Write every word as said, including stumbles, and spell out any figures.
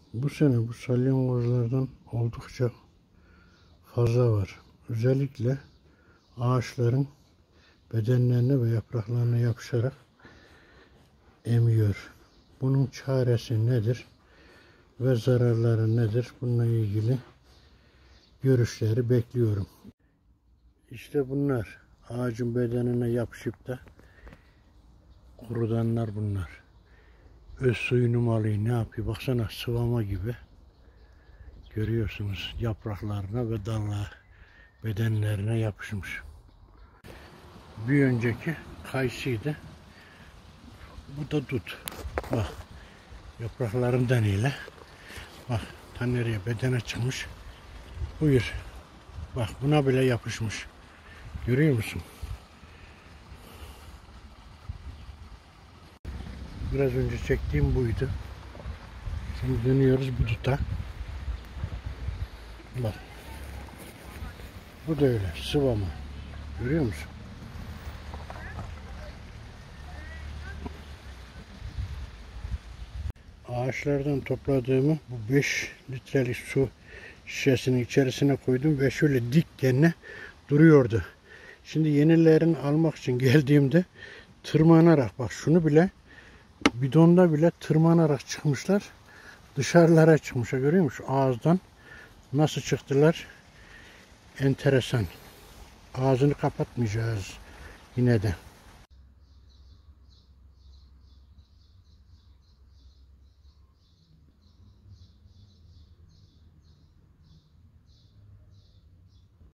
Bu sene bu salyangozlardan oldukça fazla var. Özellikle ağaçların bedenlerine ve yapraklarına yapışarak emiyor. Bunun çaresi nedir ve zararları nedir? Bununla ilgili görüşleri bekliyorum. İşte bunlar ağacın bedenine yapışıp da kurudanlar bunlar. Öz suyunu mu alıyor, ne yapıyor? Baksana, sıvama gibi. Görüyorsunuz, yapraklarına ve dallar bedenlerine yapışmış. Bir önceki kayısıydı. Bu da dut. Bak, yapraklarından ile. Bak, ta nereye bedene çıkmış. Buyur. Bak, buna bile yapışmış. Görüyor musun? Biraz önce çektiğim buydu. Şimdi dönüyoruz bu duta. Bak. Bu da öyle. Sıvama. Görüyor musun? Ağaçlardan topladığımı bu beş litrelik su şişesinin içerisine koydum ve şöyle dik kendine duruyordu. Şimdi yenilerini almak için geldiğimde tırmanarak, bak şunu bile, bidonda bile tırmanarak çıkmışlar. Dışarılara çıkmışlar, görüyor musun? Ağızdan nasıl çıktılar? Enteresan. Ağzını kapatmayacağız yine de.